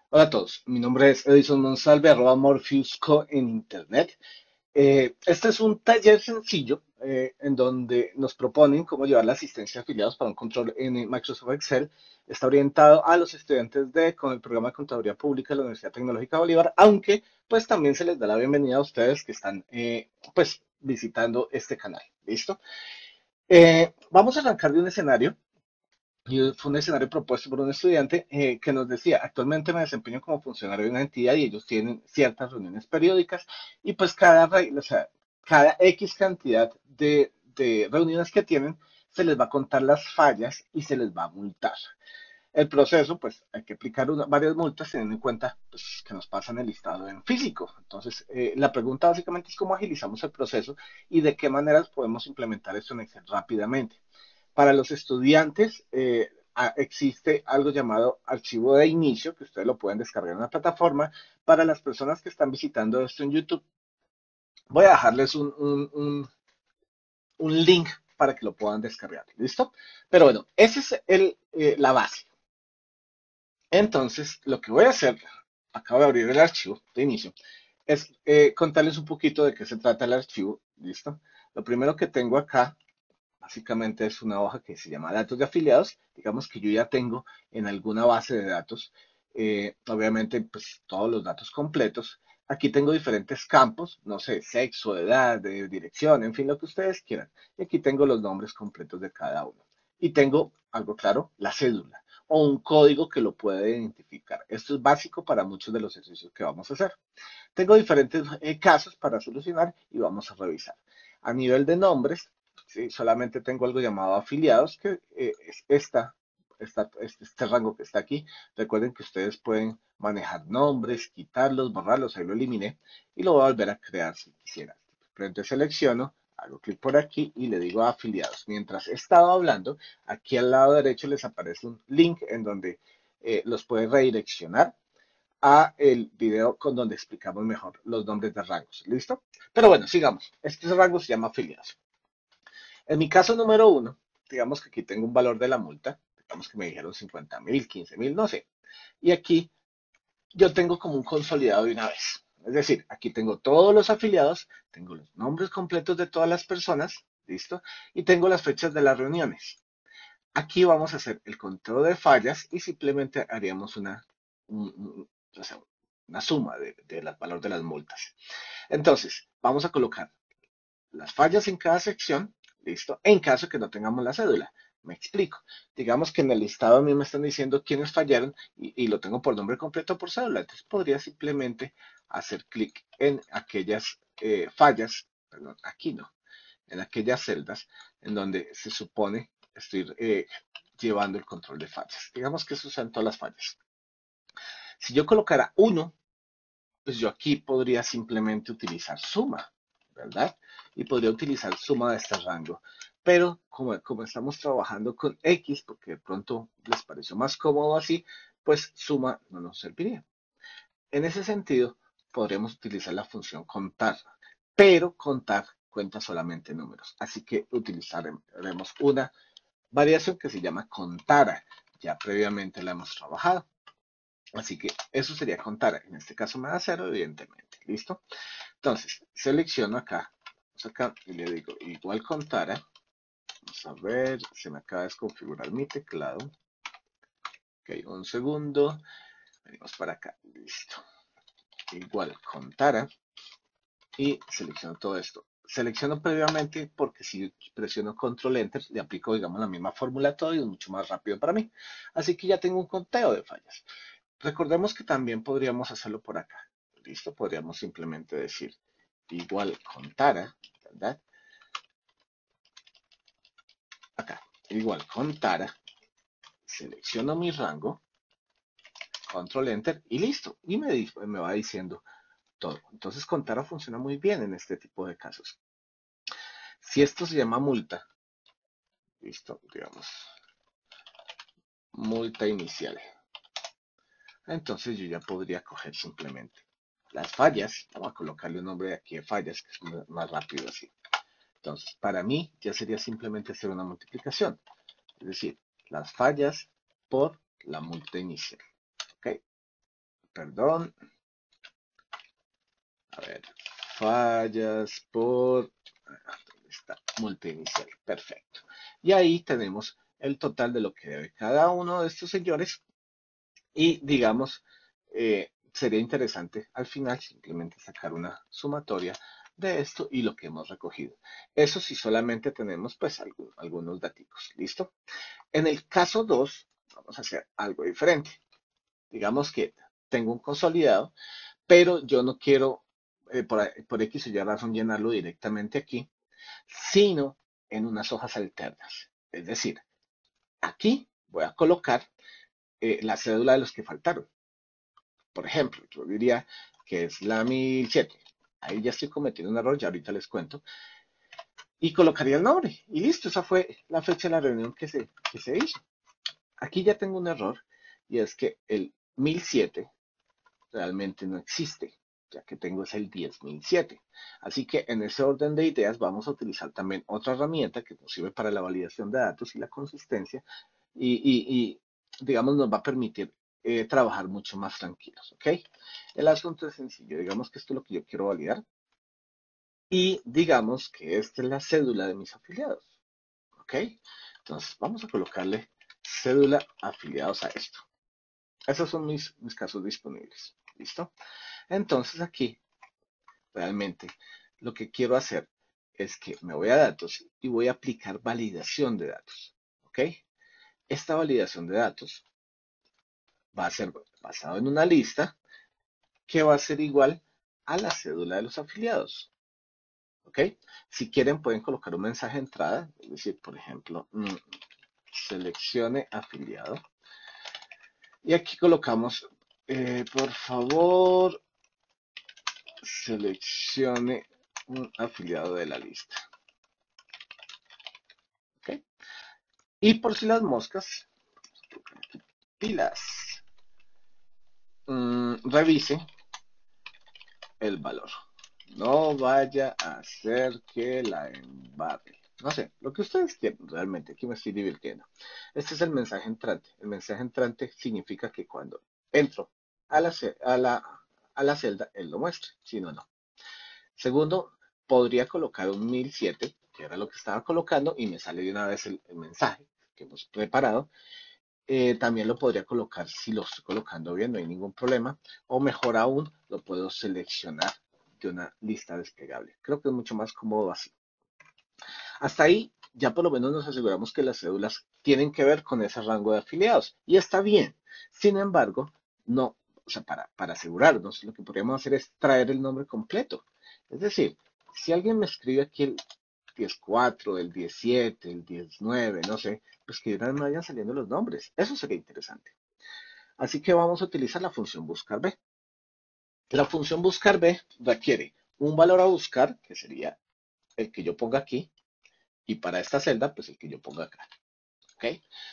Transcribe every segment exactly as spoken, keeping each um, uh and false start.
Hola a todos, mi nombre es Edison Monsalve, arroba Morpheusco en internet. Eh, este es un taller sencillo eh, en donde nos proponen cómo llevar la asistencia de afiliados para un control en Microsoft Excel. Está orientado a los estudiantes de con el programa de Contaduría Pública de la Universidad Tecnológica de Bolívar, aunque pues también se les da la bienvenida a ustedes que están eh, pues visitando este canal. ¿Listo? Eh, vamos a arrancar de un escenario y fue un escenario propuesto por un estudiante eh, que nos decía, actualmente me desempeño como funcionario de una entidad y ellos tienen ciertas reuniones periódicas y pues cada, re- o sea, cada X cantidad de, de reuniones que tienen se les va a contar las fallas y se les va a multar. El proceso, pues hay que aplicar una- varias multas teniendo en cuenta pues, que nos pasan el listado en físico. Entonces, eh, la pregunta básicamente es cómo agilizamos el proceso y de qué maneras podemos implementar esto en Excel rápidamente. Para los estudiantes eh, a- existe algo llamado archivo de inicio, que ustedes lo pueden descargar en la plataforma. Para las personas que están visitando esto en YouTube, voy a dejarles un, un, un, un link para que lo puedan descargar. ¿Listo? Pero bueno, esa es el, eh, la base. Entonces, lo que voy a hacer, acabo de abrir el archivo de inicio, es eh, contarles un poquito de qué se trata el archivo. ¿Listo? Lo primero que tengo acá básicamente es una hoja que se llama datos de afiliados. Digamos que yo ya tengo en alguna base de datos, eh, obviamente, pues todos los datos completos. Aquí tengo diferentes campos, no sé, sexo, edad, de dirección, en fin, lo que ustedes quieran. Y aquí tengo los nombres completos de cada uno. Y tengo, algo claro, la cédula o un código que lo puede identificar. Esto es básico para muchos de los ejercicios que vamos a hacer. Tengo diferentes eh, casos para solucionar y vamos a revisar. A nivel de nombres, ¿sí? Solamente tengo algo llamado afiliados, que eh, es esta, esta, este, este rango que está aquí. Recuerden que ustedes pueden manejar nombres, quitarlos, borrarlos, ahí lo eliminé y lo voy a volver a crear si quisiera. Frente selecciono, hago clic por aquí y le digo a afiliados. Mientras he estado hablando, aquí al lado derecho les aparece un link en donde eh, los puede redireccionar a el video con donde explicamos mejor los nombres de rangos. ¿Listo? Pero bueno, sigamos. Este rango se llama afiliados. En mi caso número uno, digamos que aquí tengo un valor de la multa, digamos que me dijeron cincuenta mil, quince mil, no sé. Y aquí yo tengo como un consolidado de una vez. Es decir, aquí tengo todos los afiliados, tengo los nombres completos de todas las personas, ¿listo? Y tengo las fechas de las reuniones. Aquí vamos a hacer el conteo de fallas y simplemente haríamos una, un- un- o sea, una suma de, de la- valor de las multas. Entonces, vamos a colocar las fallas en cada sección, listo, en caso que no tengamos la cédula. Me explico. Digamos que en el listado a mí me están diciendo quiénes fallaron y, y lo tengo por nombre completo o por cédula. Entonces podría simplemente hacer clic en aquellas eh, fallas, perdón, aquí no, en aquellas celdas en donde se supone estoy eh, llevando el control de fallas. Digamos que eso sean todas las fallas. Si yo colocara uno, pues yo aquí podría simplemente utilizar suma, ¿verdad? Y podría utilizar suma de este rango. Pero como, como estamos trabajando con X, porque de pronto les pareció más cómodo así, pues suma no nos serviría. En ese sentido, podríamos utilizar la función contar, pero contar cuenta solamente números. Así que utilizaremos una variación que se llama contara. Ya previamente la hemos trabajado. Así que eso sería contar. En este caso me da cero, evidentemente. ¿Listo? Entonces, selecciono acá, vamos acá y le digo igual contara. Vamos a ver, se me acaba de desconfigurar mi teclado. Ok, un segundo. Venimos para acá. Listo. Igual contara y selecciono todo esto. Selecciono previamente porque si presiono control enter le aplico digamos la misma fórmula a todo y es mucho más rápido para mí. Así que ya tengo un conteo de fallas. Recordemos que también podríamos hacerlo por acá. ¿Listo? Podríamos simplemente decir igual contara, ¿verdad? Acá, igual contara, selecciono mi rango, control enter y listo. Y me, me va diciendo todo. Entonces contara funciona muy bien en este tipo de casos. Si esto se llama multa, listo, digamos, multa inicial. Entonces yo ya podría coger simplemente las fallas. Vamos a colocarle un nombre aquí de fallas, que es más rápido así. Entonces, para mí ya sería simplemente hacer una multiplicación. Es decir, las fallas por la multa inicial. ¿Ok? perdón, a ver, fallas por, ¿dónde está? Multiinicial, perfecto. Y ahí tenemos el total de lo que debe cada uno de estos señores y digamos, eh, sería interesante al final simplemente sacar una sumatoria de esto y lo que hemos recogido. Eso si solamente tenemos pues algún, algunos datos, ¿listo? En el caso dos, vamos a hacer algo diferente. Digamos que tengo un consolidado, pero yo no quiero eh, por, por X o Y razón llenarlo directamente aquí, sino en unas hojas alternas. Es decir, aquí voy a colocar eh, la cédula de los que faltaron. Por ejemplo, yo diría que es la mil siete. Ahí ya estoy cometiendo un error, ya ahorita les cuento. Y colocaría el nombre. Y listo, esa fue la fecha de la reunión que se, que se hizo. Aquí ya tengo un error y es que el mil siete realmente no existe, ya que tengo es el diez mil siete. Así que en ese orden de ideas vamos a utilizar también otra herramienta que nos sirve para la validación de datos y la consistencia y, y, y digamos, nos va a permitir eh, trabajar mucho más tranquilos, ¿ok? El asunto es sencillo, digamos que esto es lo que yo quiero validar y digamos que esta es la cédula de mis afiliados, ¿ok? Entonces vamos a colocarle cédula afiliados a esto. Esos son mis, mis casos disponibles, ¿listo? Entonces aquí realmente lo que quiero hacer es que me voy a datos y voy a aplicar validación de datos, ¿ok? Esta validación de datos va a ser basado en una lista que va a ser igual a la cédula de los afiliados. ¿Ok? Si quieren pueden colocar un mensaje de entrada, es decir, por ejemplo, mmm, seleccione afiliado. Y aquí colocamos, eh, por favor, seleccione un afiliado de la lista. ¿Ok? Y por si las moscas, pilas, mmm, revise el valor. No vaya a hacer que la embarre. No sé, lo que ustedes quieran, realmente, aquí me estoy divirtiendo. Este es el mensaje entrante. El mensaje entrante significa que cuando entro a la, a la, a la celda, él lo muestre, si no, no. Segundo, podría colocar un mil siete, que era lo que estaba colocando, y me sale de una vez el, el mensaje que hemos preparado. Eh, también lo podría colocar si lo estoy colocando bien, no hay ningún problema. O mejor aún, lo puedo seleccionar de una lista desplegable. Creo que es mucho más cómodo así. Hasta ahí ya por lo menos nos aseguramos que las cédulas tienen que ver con ese rango de afiliados. Y está bien. Sin embargo, no, o sea, para, para asegurarnos, lo que podríamos hacer es traer el nombre completo. Es decir, si alguien me escribe aquí el diez cuatro, el diecisiete, el diecinueve, no sé, pues que no vayan saliendo los nombres. Eso sería interesante. Así que vamos a utilizar la función buscar B. La función buscar B requiere un valor a buscar, que sería el que yo ponga aquí, y para esta celda, pues el que yo ponga acá. ¿Ok?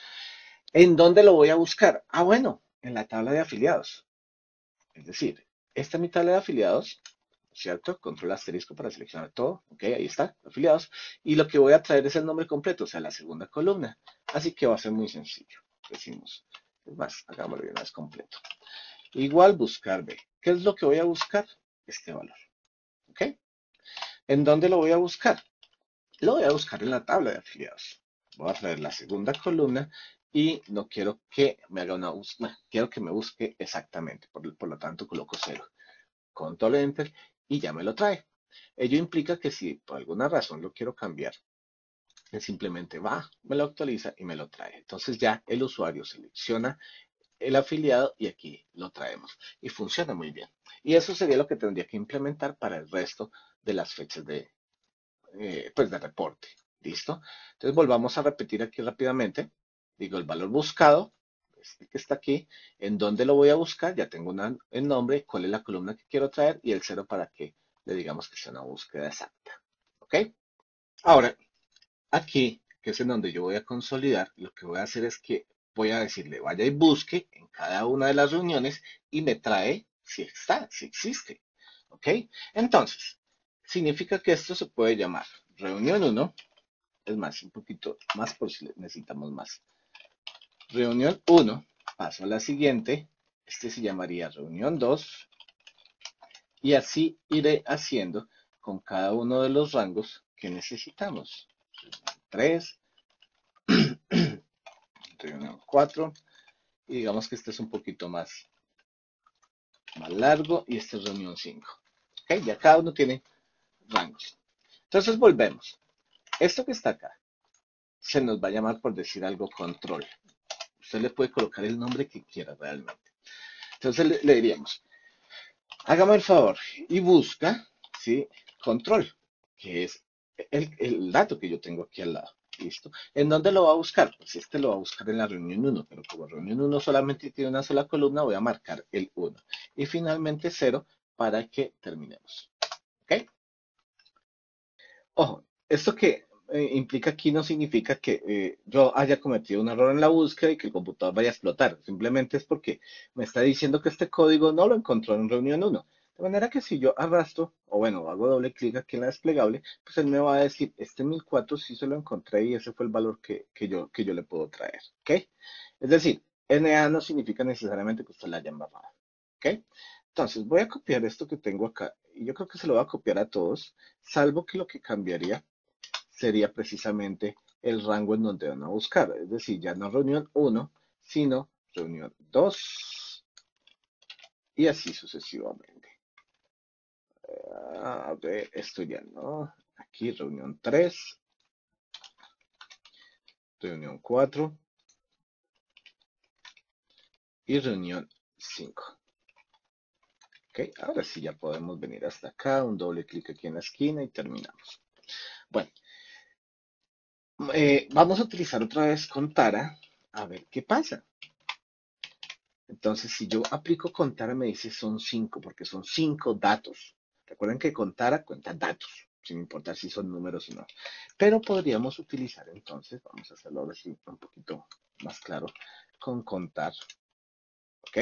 ¿En dónde lo voy a buscar? Ah, bueno, en la tabla de afiliados. Es decir, esta es mi tabla de afiliados, ¿cierto? Control asterisco para seleccionar todo. Ok, ahí está, afiliados. Y lo que voy a traer es el nombre completo, o sea, la segunda columna. Así que va a ser muy sencillo. Decimos, es más, hagámoslo de una vez completo. Igual buscar B. ¿Qué es lo que voy a buscar? Este valor. ¿Ok? ¿En dónde lo voy a buscar? Lo voy a buscar en la tabla de afiliados. Voy a traer la segunda columna y no quiero que me haga una búsqueda, quiero que me busque exactamente. Por, por lo tanto, coloco cero. Control Enter y ya me lo trae. Ello implica que si por alguna razón lo quiero cambiar, él simplemente va, me lo actualiza y me lo trae. Entonces ya el usuario selecciona el afiliado y aquí lo traemos. Y funciona muy bien. Y eso sería lo que tendría que implementar para el resto de las fechas de, eh, pues de reporte. ¿Listo? Entonces volvamos a repetir aquí rápidamente. Digo el valor buscado, este que está aquí, en dónde lo voy a buscar, ya tengo una, el nombre, cuál es la columna que quiero traer y el cero para que le digamos que sea una búsqueda exacta. ¿Ok? Ahora, aquí, que es en donde yo voy a consolidar, lo que voy a hacer es que voy a decirle vaya y busque en cada una de las reuniones y me trae si está, si existe. ¿Ok? Entonces, significa que esto se puede llamar reunión uno, es más, un poquito más por si necesitamos más. Reunión uno, paso a la siguiente Este se llamaría reunión dos. Y así iré haciendo con cada uno de los rangos que necesitamos. tres, reunión cuatro. Y digamos que este es un poquito más, más largo. Y este es reunión cinco. ¿Ok? Ya cada uno tiene rangos. Entonces volvemos. Esto que está acá se nos va a llamar, por decir algo, control. Usted le puede colocar el nombre que quiera realmente. Entonces le, le diríamos, hágame el favor y busca, ¿sí? Control, que es el, el dato que yo tengo aquí al lado. ¿Listo? ¿En dónde lo va a buscar? Pues este lo va a buscar en la reunión uno, pero como reunión uno solamente tiene una sola columna, voy a marcar el uno. Y finalmente cero para que terminemos. ¿Ok? Ojo, esto que eh, implica aquí no significa que eh, yo haya cometido un error en la búsqueda y que el computador vaya a explotar. Simplemente es porque me está diciendo que este código no lo encontró en reunión uno. De manera que si yo arrastro, o bueno, hago doble clic aquí en la desplegable, pues él me va a decir, este mil cuatro sí se lo encontré y ese fue el valor que, que yo, que yo le puedo traer. ¿Ok? Es decir, N A no significa necesariamente que usted la haya embarrado. ¿Ok? Entonces voy a copiar esto que tengo acá y yo creo que se lo voy a copiar a todos, salvo que lo que cambiaría sería precisamente el rango en donde van a buscar. Es decir, ya no reunión uno, sino reunión dos y así sucesivamente. A ver, esto ya no. Aquí reunión tres, reunión cuatro y reunión cinco. Ok, ahora sí ya podemos venir hasta acá, un doble clic aquí en la esquina y terminamos. Bueno, eh, vamos a utilizar otra vez Contara a ver qué pasa. Entonces, si yo aplico Contara, me dice son cinco, porque son cinco datos. Recuerden que Contara cuenta datos, sin importar si son números o no. Pero podríamos utilizar entonces, vamos a hacerlo ahora sí un poquito más claro, con contar. ¿Ok?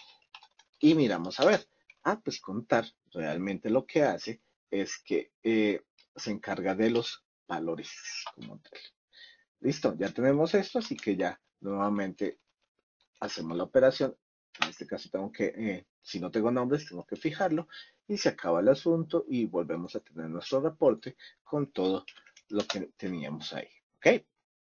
Y miramos a ver. Ah, pues contar realmente lo que hace es que eh, se encarga de los valores como tal. Listo, ya tenemos esto, así que ya nuevamente hacemos la operación. En este caso tengo que, eh, si no tengo nombres, tengo que fijarlo y se acaba el asunto y volvemos a tener nuestro reporte con todo lo que teníamos ahí. ¿Ok?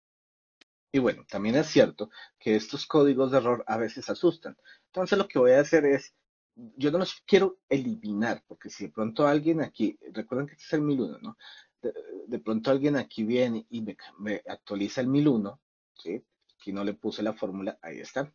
Y bueno, también es cierto que estos códigos de error a veces asustan. Entonces lo que voy a hacer es, yo no los quiero eliminar, porque si de pronto alguien aquí, recuerden que este es el mil uno, ¿no? De, de pronto alguien aquí viene y me, me actualiza el mil uno, ¿sí? Aquí no le puse la fórmula, ahí está.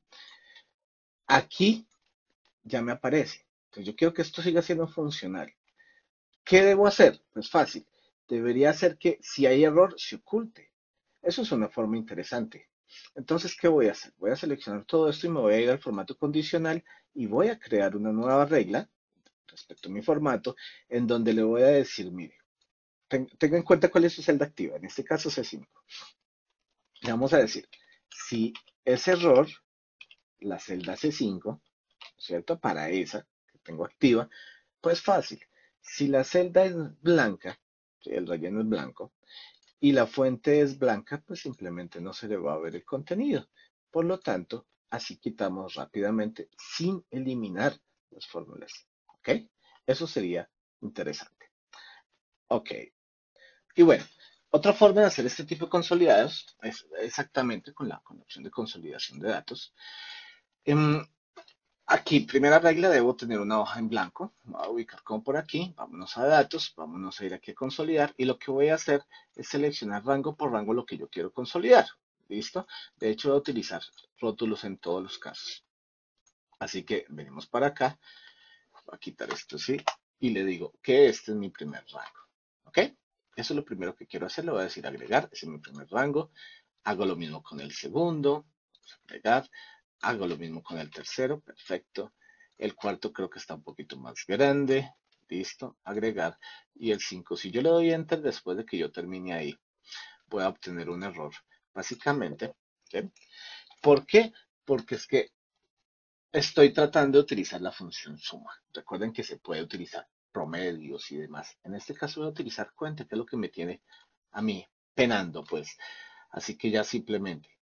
Aquí ya me aparece. Entonces yo quiero que esto siga siendo funcional. ¿Qué debo hacer? Pues fácil. Debería hacer que si hay error se oculte. Eso es una forma interesante. Entonces, ¿qué voy a hacer? Voy a seleccionar todo esto y me voy a ir al formato condicional y voy a crear una nueva regla respecto a mi formato en donde le voy a decir, mire, ten, tenga en cuenta cuál es su celda activa, en este caso C cinco. Le vamos a decir, si es error, la celda C cinco, ¿cierto? Para esa que tengo activa, pues fácil. Si la celda es blanca, ¿sí? El relleno es blanco, y la fuente es blanca, pues simplemente no se le va a ver el contenido. Por lo tanto, así quitamos rápidamente sin eliminar las fórmulas. ¿Ok? Eso sería interesante. Ok. Y bueno, otra forma de hacer este tipo de consolidados es exactamente con la, con la opción de consolidación de datos. Em, Aquí, primera regla, debo tener una hoja en blanco. Me voy a ubicar como por aquí. Vámonos a datos, vámonos a ir aquí a consolidar. Y lo que voy a hacer es seleccionar rango por rango lo que yo quiero consolidar. ¿Listo? De hecho, voy a utilizar rótulos en todos los casos. Así que venimos para acá. Voy a quitar esto así. Y le digo que este es mi primer rango. ¿Ok? Eso es lo primero que quiero hacer. Le voy a decir agregar. Ese es mi primer rango. Hago lo mismo con el segundo. Agregar. Hago lo mismo con el tercero, perfecto. El cuarto creo que está un poquito más grande. Listo, agregar. Y el cinco, si yo le doy enter después de que yo termine ahí, voy a obtener un error. Básicamente, ¿sí? ¿Por qué? Porque es que estoy tratando de utilizar la función suma. Recuerden que se puede utilizar promedios y demás. En este caso voy a utilizar cuenta, que es lo que me tiene a mí penando, pues. Así que ya simplemente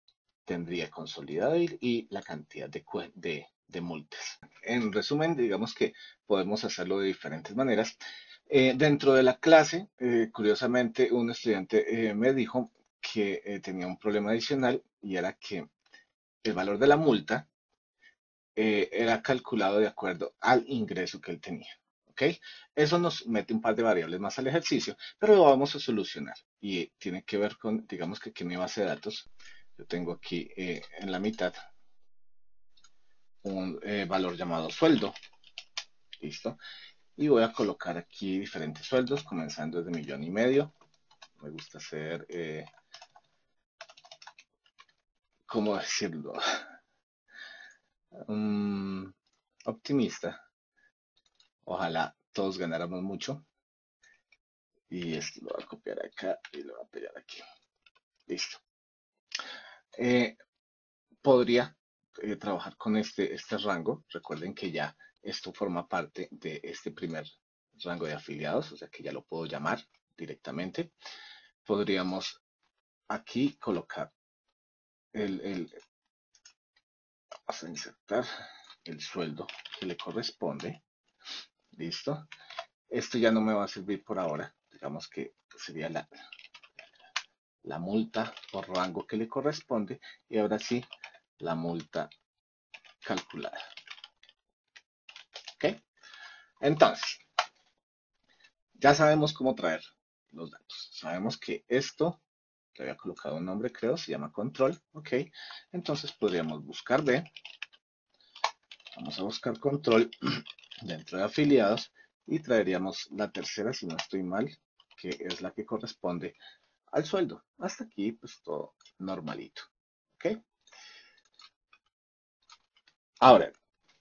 tendría consolidado y, y la cantidad de, de, de multas. En resumen, digamos que podemos hacerlo de diferentes maneras. Eh, dentro de la clase, eh, curiosamente, un estudiante eh, me dijo que eh, tenía un problema adicional y era que el valor de la multa eh, era calculado de acuerdo al ingreso que él tenía. ¿Ok? Eso nos mete un par de variables más al ejercicio, pero lo vamos a solucionar. Y tiene que ver con, digamos que aquí en mi base de datos, yo tengo aquí eh, en la mitad un eh, valor llamado sueldo. ¿Listo? Y voy a colocar aquí diferentes sueldos, comenzando desde millón y medio. Me gusta hacer, eh, ¿cómo decirlo? um, optimista. Ojalá todos ganáramos mucho. Y esto lo voy a copiar acá y lo voy a pegar aquí. Listo. Eh, podría eh, trabajar con este, este rango. Recuerden que ya esto forma parte de este primer rango de afiliados, o sea que ya lo puedo llamar directamente. Podríamos aquí colocar el, el vamos a insertar el sueldo que le corresponde. Listo. Esto ya no me va a servir por ahora. Digamos que sería la, la multa por rango que le corresponde. Y ahora sí, la multa calculada. ¿Ok? Entonces, ya sabemos cómo traer los datos. Sabemos que esto, que había colocado un nombre, creo, se llama control. ¿Ok? Entonces podríamos buscar B. Vamos a buscar control dentro de afiliados y traeríamos la tercera, si no estoy mal, que es la que corresponde al sueldo. Hasta aquí, pues todo normalito. ¿Ok? Ahora,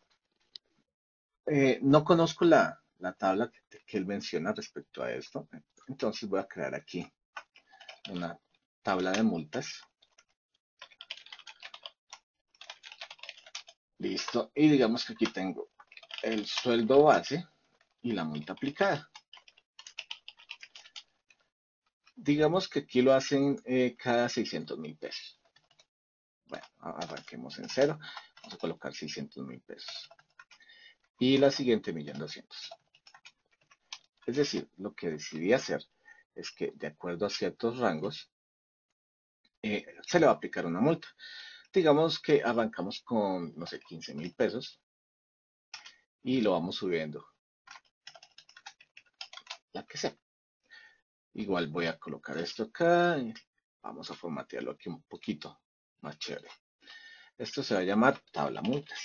eh, no conozco la, la tabla que, que él menciona respecto a esto. Entonces voy a crear aquí una tabla de multas. Listo. Y digamos que aquí tengo el sueldo base y la multa aplicada. Digamos que aquí lo hacen eh, cada seiscientos mil pesos. Bueno, arranquemos en cero. Vamos a colocar seiscientos mil pesos. Y la siguiente, un millón doscientos mil. Es decir, lo que decidí hacer es que de acuerdo a ciertos rangos, eh, se le va a aplicar una multa. Digamos que arrancamos con, no sé, quince mil pesos y lo vamos subiendo, la que sea. Igual voy a colocar esto acá y vamos a formatearlo aquí un poquito más chévere. Esto se va a llamar tabla multas.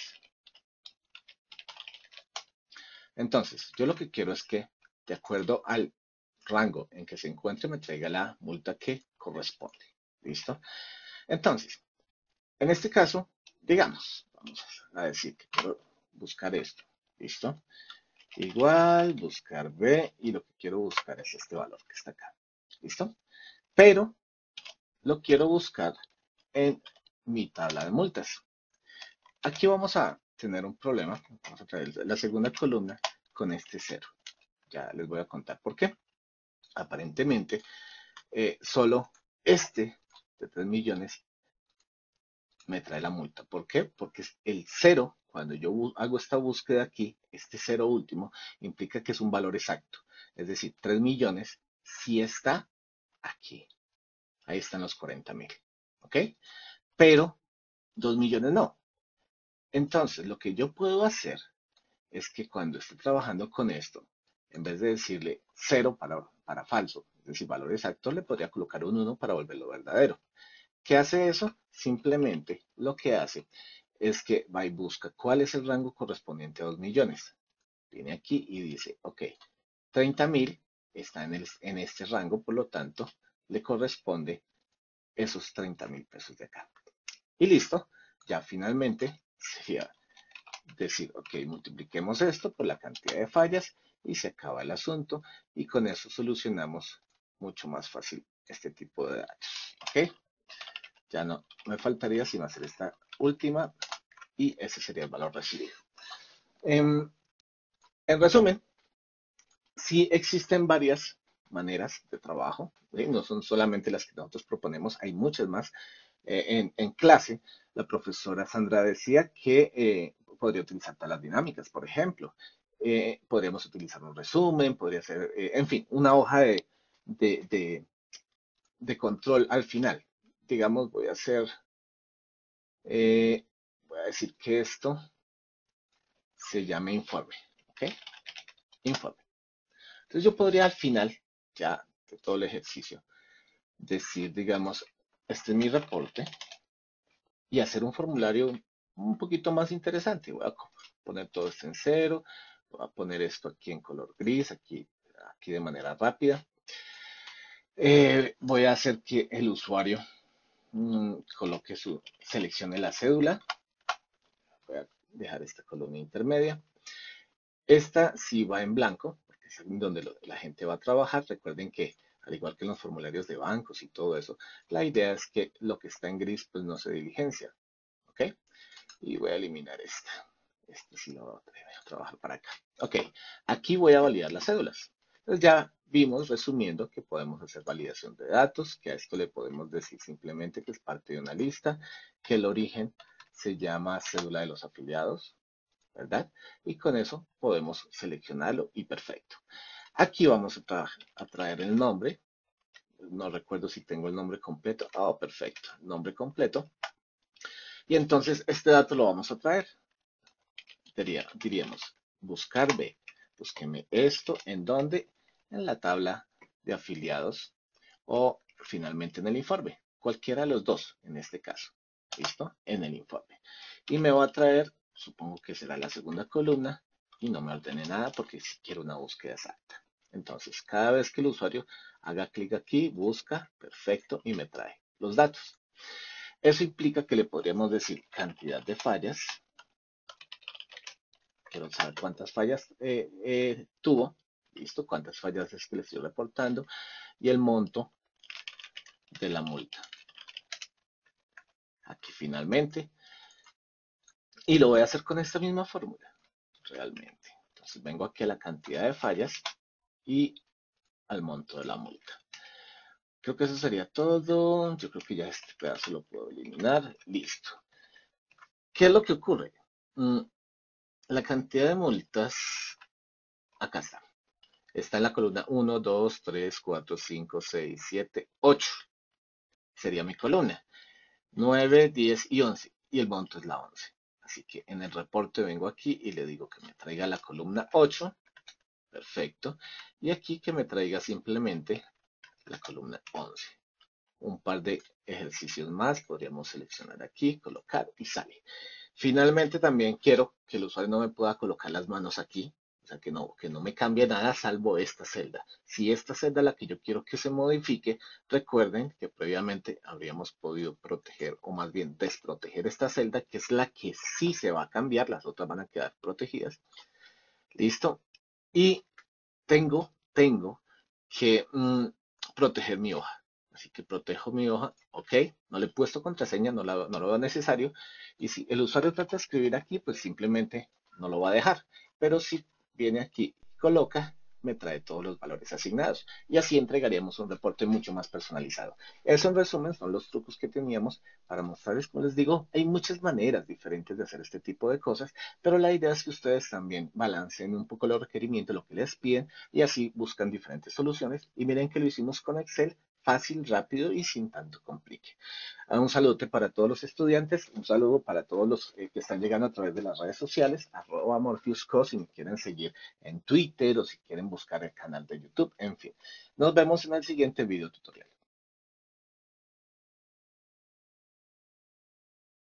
Entonces, yo lo que quiero es que, de acuerdo al rango en que se encuentre, me traiga la multa que corresponde. ¿Listo? Entonces, en este caso, digamos, vamos a decir que quiero buscar esto. ¿Listo? Igual, buscar B y lo que quiero buscar es este valor que está acá. ¿Listo? Pero lo quiero buscar en mi tabla de multas. Aquí vamos a tener un problema. Vamos a traer la segunda columna con este cero. Ya les voy a contar por qué. Aparentemente, eh, solo este de tres millones me trae la multa. ¿Por qué? Porque el cero, cuando yo hago esta búsqueda aquí, este cero último, implica que es un valor exacto. Es decir, tres millones sí está aquí. Ahí están los cuarenta mil. ¿Ok? Pero dos millones no. Entonces, lo que yo puedo hacer es que cuando esté trabajando con esto, en vez de decirle cero para, para falso, es decir, valor exacto, le podría colocar un uno para volverlo verdadero. ¿Qué hace eso? Simplemente lo que hace es que va y busca cuál es el rango correspondiente a dos millones. Viene aquí y dice, ok, treinta mil está en, el, en este rango, por lo tanto, le corresponde esos treinta mil pesos de acá. Y listo, ya finalmente sería decir, ok, multipliquemos esto por la cantidad de fallas y se acaba el asunto y con eso solucionamos mucho más fácil este tipo de datos. Ok, ya no me faltaría sino hacer esta última y ese sería el valor recibido. En, en resumen, sí existen varias maneras de trabajo, ¿sí? No son solamente las que nosotros proponemos, hay muchas más, eh, en, en clase, la profesora Sandra decía que eh, podría utilizar tablas dinámicas, por ejemplo. Eh, podríamos utilizar un resumen, podría ser, eh, en fin, una hoja de, de, de, de control al final. Digamos, voy a hacer, eh, voy a decir que esto se llame informe, ¿ok? Informe. Entonces yo podría al final, ya de todo el ejercicio, decir, digamos, este es mi reporte y hacer un formulario un poquito más interesante. Voy a poner todo esto en cero, voy a poner esto aquí en color gris, aquí, aquí de manera rápida. Eh, voy a hacer que el usuario mmm, coloque su, seleccione la cédula. Voy a dejar esta columna intermedia. Esta sí va en blanco, porque es donde lo, la gente va a trabajar. Recuerden que, al igual que en los formularios de bancos y todo eso, la idea es que lo que está en gris pues no se diligencia. ¿Ok? Y voy a eliminar esta. Este sí lo voy a trabajar para acá. Ok, aquí voy a validar las cédulas. Entonces ya vimos, resumiendo, que podemos hacer validación de datos, que a esto le podemos decir simplemente que es parte de una lista, que el origen se llama cédula de los afiliados, ¿verdad? Y con eso podemos seleccionarlo y perfecto. Aquí vamos a, tra a traer el nombre. No recuerdo si tengo el nombre completo. Oh, perfecto. Nombre completo. Y entonces este dato lo vamos a traer. Diría, diríamos, buscar B. Búsqueme esto. ¿En dónde? En la tabla de afiliados o finalmente en el informe. Cualquiera de los dos en este caso. ¿Listo? En el informe. Y me va a traer, supongo que será la segunda columna, y no me ordene nada porque si quiero una búsqueda exacta. Entonces, cada vez que el usuario haga clic aquí, busca, perfecto, y me trae los datos. Eso implica que le podríamos decir cantidad de fallas. Quiero saber cuántas fallas eh, eh, tuvo. Listo, cuántas fallas es que le estoy reportando. Y el monto de la multa. Aquí finalmente. Y lo voy a hacer con esta misma fórmula, realmente. Entonces vengo aquí a la cantidad de fallas y al monto de la multa. Creo que eso sería todo. Yo creo que ya este pedazo lo puedo eliminar. Listo. ¿Qué es lo que ocurre? Mm, la cantidad de multas, acá está. Está en la columna uno, dos, tres, cuatro, cinco, seis, siete, ocho. Sería mi columna. nueve, diez y once. Y el monto es la once. Así que en el reporte vengo aquí y le digo que me traiga la columna ocho. Perfecto. Y aquí que me traiga simplemente la columna once. Un par de ejercicios más. Podríamos seleccionar aquí, colocar y sale. Finalmente también quiero que el usuario no me pueda colocar las manos aquí. O sea, que no, que no me cambie nada salvo esta celda. Si esta celda es la que yo quiero que se modifique, recuerden que previamente habríamos podido proteger o más bien desproteger esta celda, que es la que sí se va a cambiar, las otras van a quedar protegidas. ¿Listo? Y tengo, tengo que mmm, proteger mi hoja. Así que protejo mi hoja, ok, no le he puesto contraseña, no, la, no lo veo necesario. Y si el usuario trata de escribir aquí, pues simplemente no lo va a dejar. Pero si viene aquí y coloca, me trae todos los valores asignados. Y así entregaríamos un reporte mucho más personalizado. Eso en resumen son los trucos que teníamos para mostrarles, como les digo, hay muchas maneras diferentes de hacer este tipo de cosas, pero la idea es que ustedes también balanceen un poco los requerimientos, lo que les piden, y así buscan diferentes soluciones. Y miren que lo hicimos con Excel, fácil, rápido y sin tanto complique. Un saludo para todos los estudiantes, un saludo para todos los eh, que están llegando a través de las redes sociales, arroba MorpheusCo si me quieren seguir en Twitter o si quieren buscar el canal de YouTube, en fin. Nos vemos en el siguiente video tutorial.